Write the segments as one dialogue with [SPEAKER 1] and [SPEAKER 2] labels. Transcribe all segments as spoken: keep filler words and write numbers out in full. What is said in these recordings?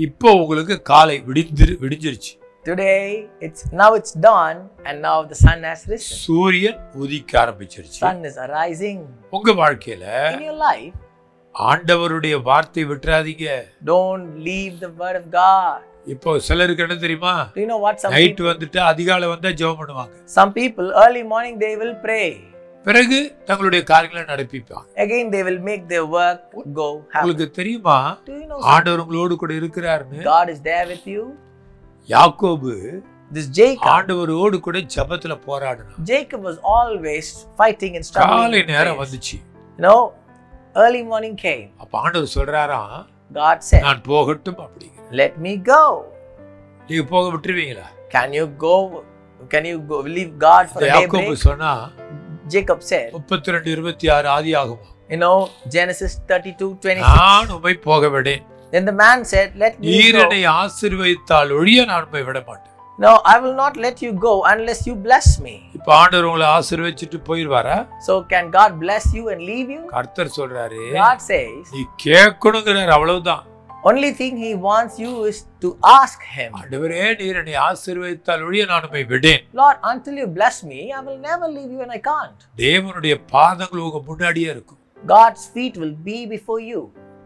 [SPEAKER 1] இப்போ உங்களுக்கு காலை விடிந்து விடிஞ்சிருச்சு.
[SPEAKER 2] Today it's now it's dawn and now the sun has risen.
[SPEAKER 1] சூரியன் உதிக்க ஆரம்பிச்சிருச்சு.
[SPEAKER 2] Sun is arising.
[SPEAKER 1] உங்க வாழ்க்கையில
[SPEAKER 2] In your life,
[SPEAKER 1] ஆண்டவருடைய வார்த்தை விட்டுறாதீங்க.
[SPEAKER 2] don't leave the word of God.
[SPEAKER 1] இப்போ சிலருக்கு என்ன தெரியுமா?
[SPEAKER 2] Do you know what some
[SPEAKER 1] night
[SPEAKER 2] people,
[SPEAKER 1] வந்துட்டு அதிகாலை வந்தா ஜெபம் பண்ணுவாங்க.
[SPEAKER 2] some people early morning they will pray.
[SPEAKER 1] பிறகு தங்களுடைய காரியங்களை நடப்பிப்பாங்க.
[SPEAKER 2] Again they will make their work go happen.
[SPEAKER 1] உங்களுக்கு தெரியுமா?
[SPEAKER 2] Do you know
[SPEAKER 1] ஆண்டவர் உங்களோடு கூட இருக்கிறாருன்னு?
[SPEAKER 2] God is there with you?
[SPEAKER 1] யாக்கோபு
[SPEAKER 2] This Jacob,
[SPEAKER 1] ஆண்டவரோடு கூட ஜெபத்துல போராடினான்.
[SPEAKER 2] Jacob was always fighting and struggling.
[SPEAKER 1] காலை
[SPEAKER 2] in
[SPEAKER 1] நேரம்
[SPEAKER 2] faith.
[SPEAKER 1] வந்துச்சு.
[SPEAKER 2] You know, early morning came.
[SPEAKER 1] அப்ப ஆண்டவர் சொல்றாரா,
[SPEAKER 2] God said,
[SPEAKER 1] நான் போகட்டும் அப்படிங்க.
[SPEAKER 2] let me go.
[SPEAKER 1] நீங்க போக விட்டுருவீங்களா?
[SPEAKER 2] Can you go? Can you go leave God for a
[SPEAKER 1] யாக்கோபு
[SPEAKER 2] daybreak?
[SPEAKER 1] சொன்னா
[SPEAKER 2] Jacob said,
[SPEAKER 1] முப்பத்தி ரெண்டு இருபத்தி ஆறு ஆதியாகமம்.
[SPEAKER 2] you know, Genesis thirty-two twenty-six.
[SPEAKER 1] நான் உம்மை போக விடேன்.
[SPEAKER 2] Then the man said, let me
[SPEAKER 1] நீர்
[SPEAKER 2] go.
[SPEAKER 1] என்னை ஆசீர்வதித்தால் ஒழிய நான் உம்மை விட மாட்டேன்.
[SPEAKER 2] No, I will not let you go unless you bless me.
[SPEAKER 1] இப்ப ஆண்டவர் உங்களை ஆசீர்வதிச்சிட்டு போயிடுவாரா?
[SPEAKER 2] So can God bless you and leave you?
[SPEAKER 1] கர்த்தர் சொல்றாரு,
[SPEAKER 2] God says,
[SPEAKER 1] நீ கேட்கணுங்கிறார், அவ்வளவுதான்.
[SPEAKER 2] only thing he wants you is to ask him.
[SPEAKER 1] ஆண்டவரே நீர் என்னை ஆசீர்வதித்தால் ஒழிய நான் உம்மை விடேன்.
[SPEAKER 2] Lord, until you bless me, I will never leave you and I can't.
[SPEAKER 1] தேவனுடைய பாதங்கள் உங்க முன்னாடியே இருக்கும்.
[SPEAKER 2] God's feet will be before you.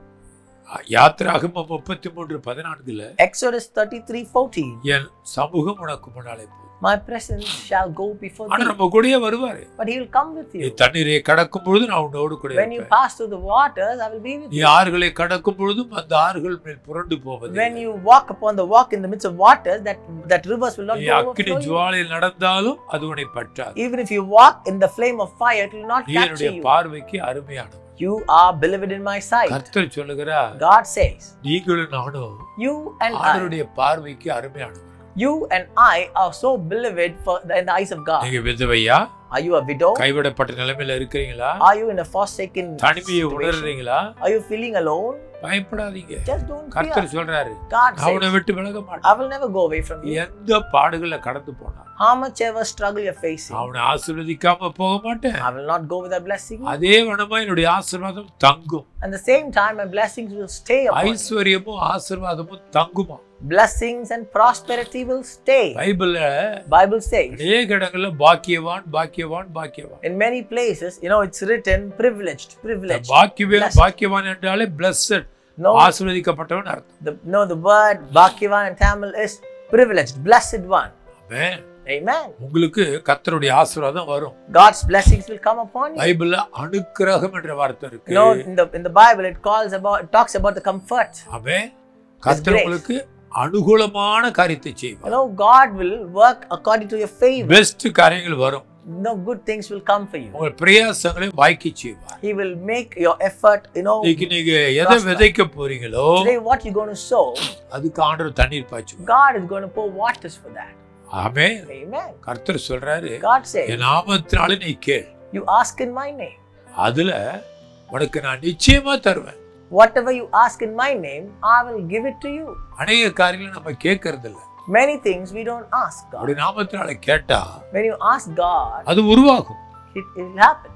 [SPEAKER 1] யாத்திராகமம் முப்பத்தி மூன்று பதினான்குல
[SPEAKER 2] Exodus thirty-three fourteen.
[SPEAKER 1] என் சமூகம் உனக்கு முன்னாலே போ.
[SPEAKER 2] My presence shall go before
[SPEAKER 1] ஆனா
[SPEAKER 2] thee.
[SPEAKER 1] நம்ம கூடயே வருவாரு.
[SPEAKER 2] But he will come with
[SPEAKER 1] நீ
[SPEAKER 2] you.
[SPEAKER 1] தண்ணீரை கடக்கும் பொழுது நான் உன்னோடு கூட
[SPEAKER 2] When you
[SPEAKER 1] இருப்பேன்.
[SPEAKER 2] pass through the waters, I will be with
[SPEAKER 1] நீ
[SPEAKER 2] you.
[SPEAKER 1] ஆறுகளை கடக்கும் பொழுதும் அந்த ஆறுகள் மேல் புரண்டு போவது.
[SPEAKER 2] When you walk upon the walk in the midst of waters, that that rivers will not
[SPEAKER 1] நீ
[SPEAKER 2] go
[SPEAKER 1] அக்கினி
[SPEAKER 2] overflow you.
[SPEAKER 1] ஜுவாலையில் நடந்தாலும் அது உன்னை பற்றாது.
[SPEAKER 2] Even if you walk in the flame of fire, it will not
[SPEAKER 1] நீ
[SPEAKER 2] catch
[SPEAKER 1] என்னுடைய
[SPEAKER 2] you.
[SPEAKER 1] பார்வைக்கு அருமையானவர்.
[SPEAKER 2] You are beloved in my sight.
[SPEAKER 1] கர்த்தர் சொல்லுகிறார்,
[SPEAKER 2] God says,
[SPEAKER 1] நீங்களும் நானும்
[SPEAKER 2] you and I,
[SPEAKER 1] ஆண்டவருடைய பார்வைக்கு அருமையானவர்.
[SPEAKER 2] you and I are so beloved for the, in the eyes of God.
[SPEAKER 1] நீங்க விதவையா?
[SPEAKER 2] Are you a widow?
[SPEAKER 1] கைவிடப்பட்ட நிலைமையில இருக்கிறீங்களா?
[SPEAKER 2] Are you in a forsaken
[SPEAKER 1] தனிமையை
[SPEAKER 2] situation?
[SPEAKER 1] உணர்றீங்களா?
[SPEAKER 2] Are you feeling alone?
[SPEAKER 1] பயப்படாதீங்க.
[SPEAKER 2] Just don't
[SPEAKER 1] கர்த்தர்
[SPEAKER 2] fear.
[SPEAKER 1] சொல்றாரு,
[SPEAKER 2] God
[SPEAKER 1] அவனை
[SPEAKER 2] says,
[SPEAKER 1] விட்டு விலக மாட்டேன்.
[SPEAKER 2] I will never go away from you.
[SPEAKER 1] எந்த பாடுகளை கடந்து போனார்,
[SPEAKER 2] How much ever struggle you're facing,
[SPEAKER 1] அவனை ஆசீர்வதிக்காம போக மாட்டேன்.
[SPEAKER 2] I will not go without blessing you.
[SPEAKER 1] அதே வனமா என்னுடைய ஆசீர்வாதம் தங்கும்.
[SPEAKER 2] At the same time, my blessings will stay upon you.
[SPEAKER 1] ஐஸ்வர்யமும் ஆசீர்வாதமும் தங்குமா.
[SPEAKER 2] Blessings and prosperity will stay.
[SPEAKER 1] பைபிள்ல
[SPEAKER 2] Bible says,
[SPEAKER 1] அநேக இடங்கள்ல பாக்கியவான் பாக்கியவான் பாக்கியவான்.
[SPEAKER 2] in many places, you know, it's written privileged, privileged.
[SPEAKER 1] பாக்கியவான்
[SPEAKER 2] blessed.
[SPEAKER 1] பாக்கியவான் என்றாலே blessed,
[SPEAKER 2] No,
[SPEAKER 1] ஆசீர்வதிக்கப்பட்டவன் அர்த்தம்.
[SPEAKER 2] the, no, the word Bhagyavan in Tamil is privileged, blessed one.
[SPEAKER 1] Amen.
[SPEAKER 2] Amen.
[SPEAKER 1] உங்களுக்கு கர்த்தருடைய ஆசீர்வாதம் வரும்.
[SPEAKER 2] God's blessings will come upon you.
[SPEAKER 1] பைபிள்ல அனுக்கிரகம் என்ற வார்த்தை இருக்கு.
[SPEAKER 2] You know, in the in the Bible, it calls about, it talks about the comfort.
[SPEAKER 1] ஆமென். கர்த்தர் உங்களுக்கு அனுகூலமான காரியத்தை செய்வார்.
[SPEAKER 2] You know, God will work according to your favor.
[SPEAKER 1] Best காரியங்கள் வரும்.
[SPEAKER 2] No good things will come for you.
[SPEAKER 1] உங்கள் பிரயாசங்களை வாய்க்க செய்வார்.
[SPEAKER 2] He will make your effort, you know.
[SPEAKER 1] இன்னைக்கு நீங்க எதை விதைக்க போறீங்களோ,
[SPEAKER 2] Today, what you're going to sow,
[SPEAKER 1] அதுக்கு ஆண்டவர் தண்ணீர் பாய்ச்சுவார்.
[SPEAKER 2] God is going to pour waters for that.
[SPEAKER 1] Amen.
[SPEAKER 2] Amen.
[SPEAKER 1] கர்த்தர் சொல்றாரு,
[SPEAKER 2] God says,
[SPEAKER 1] என் நாமத்தினாலே நீ கேள்,
[SPEAKER 2] you ask in my name.
[SPEAKER 1] அதுல உனக்கு நான் நிச்சயமா தருவேன்.
[SPEAKER 2] Whatever you ask in my name, I will give it to you.
[SPEAKER 1] அநேக காரியங்களை நம்ம கேட்கறது இல்ல.
[SPEAKER 2] Many things we don't ask God.
[SPEAKER 1] அப்படி நாமத்தினால கேட்டா
[SPEAKER 2] When you ask God,
[SPEAKER 1] அது உருவாகும்.
[SPEAKER 2] it, it will happen.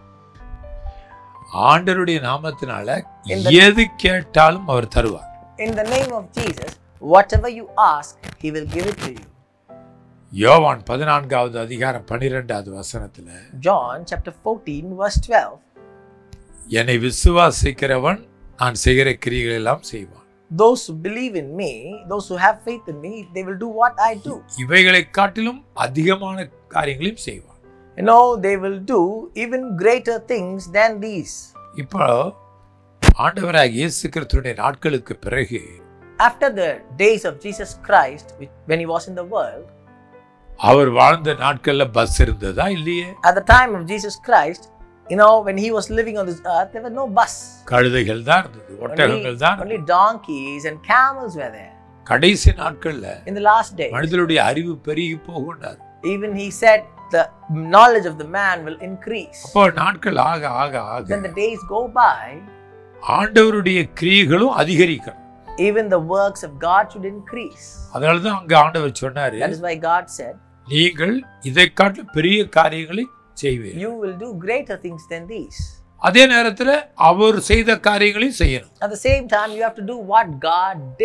[SPEAKER 1] ஆண்டவருடைய நாமத்தினால எது கேட்டாலும் அவர் தருவார்.
[SPEAKER 2] In the name of Jesus, whatever you ask, He will give it to you.
[SPEAKER 1] யோவான் பதினான்காவது அதிகாரம் பன்னிரெண்டாவது வசனத்துல,
[SPEAKER 2] John chapter fourteen verse twelve.
[SPEAKER 1] என்னை விசுவாசிக்கிறவன் நான் செய்கிற கிரியைகள் எல்லாம் செய்வான்.
[SPEAKER 2] Those who believe in me, those who have faith in me, they will do what I do.
[SPEAKER 1] இவைகளை காட்டிலும் அதிகமான காரியங்களையும் செய்வான்.
[SPEAKER 2] You know, they will do even greater things than these.
[SPEAKER 1] இப்போ ஆண்டவராகிய இயேசு கிறிஸ்துவின் நாட்களுக்கு பிறகு,
[SPEAKER 2] After the days of Jesus Christ, when He was in the world,
[SPEAKER 1] அவர் வாழ்ந்த நாட்கள்ல பஸ் இருந்ததா இல்லையே?
[SPEAKER 2] at the time of Jesus Christ, you know, when He was living on this earth, there was no bus.
[SPEAKER 1] கழுதைகள் தான் இருந்தது, ஒட்டகங்கள் தான்.
[SPEAKER 2] Only donkeys and camels were there.
[SPEAKER 1] கடைசி நாட்கள்ல
[SPEAKER 2] In the last days,
[SPEAKER 1] மனிதனுடைய அறிவு பெருகி போகும்னார்.
[SPEAKER 2] even He said the knowledge of the man will increase.
[SPEAKER 1] அப்போ நாட்கள் ஆக ஆக ஆக
[SPEAKER 2] When the days go by,
[SPEAKER 1] ஆண்டவருடைய கிரியைகளும் அதிகரிக்கும்.
[SPEAKER 2] even the works of God should increase.
[SPEAKER 1] அதனால தான் அங்க ஆண்டவர் சொன்னாரு,
[SPEAKER 2] That is why God said,
[SPEAKER 1] நீங்கள் இதை காட்டிலும் பெரிய காரியங்களை செய்வீர்கள்.
[SPEAKER 2] you will do greater things than these.
[SPEAKER 1] அதே நேரத்துல அவர் செய்த காரியங்களையும் செய்யணும்.
[SPEAKER 2] At the same time, you have to do what God did.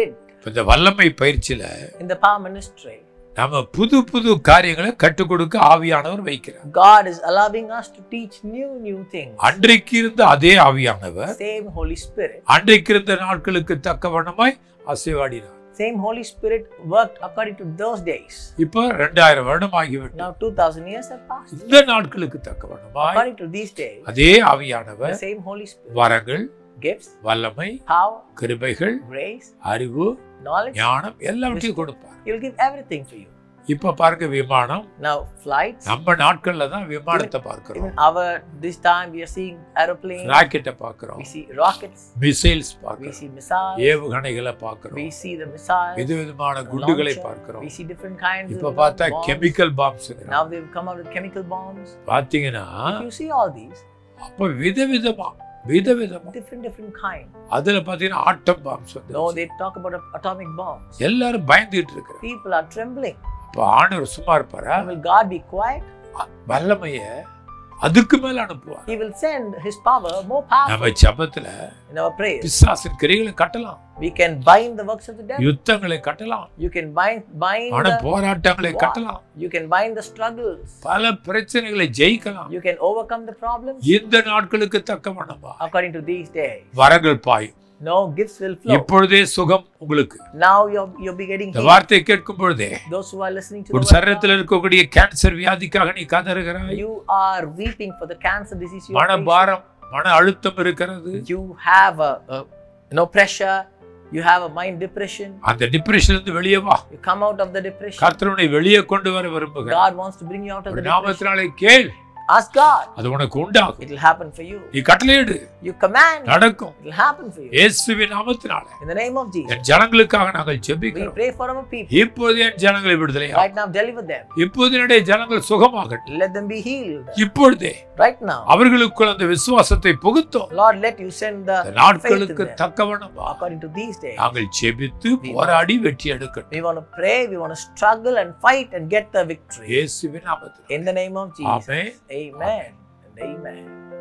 [SPEAKER 1] இந்த வல்லமை பயிற்சியில
[SPEAKER 2] in the power ministry,
[SPEAKER 1] நாம புது புது காரியங்களை கற்றுக் கொடுக்க ஆவியானவர் வைக்கிறார்.
[SPEAKER 2] God is allowing us to teach new new things.
[SPEAKER 1] அன்றைக்கு இருந்த அதே ஆவியானவர்
[SPEAKER 2] Same Holy Spirit.
[SPEAKER 1] அன்றைக்கு இருந்த நாட்களுக்கு தக்கவண்ணமாய் அசைவாடினார்.
[SPEAKER 2] Same Holy Spirit worked according to those days.
[SPEAKER 1] இப்போ இரண்டாயிரம் வருடம் ஆகிவிட்டது.
[SPEAKER 2] Now two thousand years have passed.
[SPEAKER 1] இந்த நாட்களுக்கு தக்கவண்ணமாய்
[SPEAKER 2] According to these days,
[SPEAKER 1] அதே ஆவியானவர்
[SPEAKER 2] the same Holy Spirit,
[SPEAKER 1] வரங்கள்,
[SPEAKER 2] gifts,
[SPEAKER 1] வல்லமை,
[SPEAKER 2] power,
[SPEAKER 1] கிருபைகள்,
[SPEAKER 2] grace,
[SPEAKER 1] அறிவு,
[SPEAKER 2] knowledge,
[SPEAKER 1] ஞானம் எல்லாவற்றையும் கொடுப்பார்.
[SPEAKER 2] He will give everything for you.
[SPEAKER 1] இப்ப பாருங்க விமானம்.
[SPEAKER 2] Now flights.
[SPEAKER 1] நம்ம நாட்கள்ல தான் விமானத்தை பார்க்கிறோம்.
[SPEAKER 2] Even our this time we are seeing aeroplanes.
[SPEAKER 1] ராக்கெட்டை பார்க்கிறோம்.
[SPEAKER 2] We see rockets.
[SPEAKER 1] Missiles
[SPEAKER 2] We
[SPEAKER 1] பார்க்கிறோம்.
[SPEAKER 2] see missiles.
[SPEAKER 1] ஏவுகணைகளை பார்க்கிறோம்.
[SPEAKER 2] We see the missiles.
[SPEAKER 1] விதவிதமான குண்டுகளை பார்க்கிறோம்.
[SPEAKER 2] We see different kinds of
[SPEAKER 1] இப்ப பார்த்தா chemical bombs.
[SPEAKER 2] Now they've come out with chemical bombs.
[SPEAKER 1] பாத்தீங்கன்னா
[SPEAKER 2] you see all these.
[SPEAKER 1] அப்ப விதவிதமா விதவிதமா
[SPEAKER 2] different different kind.
[SPEAKER 1] அதுல பாத்தீங்கன்னா ஆட்டம் பாம்ஸ் வந்து.
[SPEAKER 2] No, they talk about atomic bombs.
[SPEAKER 1] எல்லாரும் பயந்துட்டு இருக்காங்க.
[SPEAKER 2] People are trembling.
[SPEAKER 1] அப்ப ஆண்டவர் சும்மா இருப்பாரா?
[SPEAKER 2] Will God be quiet?
[SPEAKER 1] வல்லமைய அதுக்கு மேல அனுப்புவார்.
[SPEAKER 2] He will send his power more powerful.
[SPEAKER 1] நம்ம ஜெபத்துல
[SPEAKER 2] in our prayers,
[SPEAKER 1] பிசாசின் கிரியைகளை கட்டலாம்.
[SPEAKER 2] we can bind the works of the devil.
[SPEAKER 1] யுத்தங்களை கட்டலாம்.
[SPEAKER 2] You can bind bind
[SPEAKER 1] ஆனா
[SPEAKER 2] the
[SPEAKER 1] போராட்டங்களை கட்டலாம்.
[SPEAKER 2] You can bind the struggles.
[SPEAKER 1] பல பிரச்சனைகளை ஜெயிக்கலாம்.
[SPEAKER 2] You can overcome the problems.
[SPEAKER 1] இந்த நாட்களுக்கு தக்கவண்ணமா
[SPEAKER 2] according to these days.
[SPEAKER 1] வரங்கள் பாயும்.
[SPEAKER 2] No, gifts will flow.
[SPEAKER 1] இப்பொழுதே சுகம் உங்களுக்கு.
[SPEAKER 2] Now you're you'll be getting
[SPEAKER 1] இந்த வார்த்தை கேட்கும் பொழுதே
[SPEAKER 2] those who are listening to the
[SPEAKER 1] உன் சரீரத்தில் இருக்கக்கூடிய கேன்சர் வியாதிக்காக நீ கதறுகிறாய்.
[SPEAKER 2] you are weeping for the cancer disease you
[SPEAKER 1] மன பாரம், மன அழுத்தம் இருக்கிறது.
[SPEAKER 2] you have a, a no pressure, you have a mind depression.
[SPEAKER 1] அந்த டிப்ரஷன்ல இருந்து வெளியே வா.
[SPEAKER 2] You come out of the depression.
[SPEAKER 1] கர்த்தர் உன்னை வெளியே கொண்டு வர விரும்புகிறார்.
[SPEAKER 2] God wants to bring you out of the depression.
[SPEAKER 1] நாமத்தினாலே கேள்.
[SPEAKER 2] Ask God.
[SPEAKER 1] அது உனக்கு உண்டாகும்.
[SPEAKER 2] It will happen for you.
[SPEAKER 1] நீ கட்டளையிடு.
[SPEAKER 2] You command.
[SPEAKER 1] நடக்கும்.
[SPEAKER 2] It will happen for you.
[SPEAKER 1] இயேசுவின் நாமத்தினாலே.
[SPEAKER 2] In the name of Jesus.
[SPEAKER 1] என் ஜனங்களுக்காக நாங்கள் ஜெபிக்கிறோம்.
[SPEAKER 2] We pray for our people.
[SPEAKER 1] இப்போது என் ஜனங்களை விடுதலையா.
[SPEAKER 2] Right now deliver them.
[SPEAKER 1] இப்போது என்னுடைய ஜனங்கள் சுகமாகட்டும்.
[SPEAKER 2] Let them be healed.
[SPEAKER 1] இப்பொழுதே.
[SPEAKER 2] Right now.
[SPEAKER 1] அவர்களுக்குள் அந்த விசுவாசத்தை புகுத்தும்.
[SPEAKER 2] Lord, let you send the
[SPEAKER 1] நாட்களுக்கு தக்கவண்ணமா.
[SPEAKER 2] according to these days.
[SPEAKER 1] நாங்கள் ஜெபித்து போராடி வெற்றி எடுக்கட்டும்.
[SPEAKER 2] We want to pray, we want to struggle and fight and get the victory.
[SPEAKER 1] இயேசுவின் நாமத்தில்.
[SPEAKER 2] In the name of Jesus.
[SPEAKER 1] Amen.
[SPEAKER 2] Amen. And amen.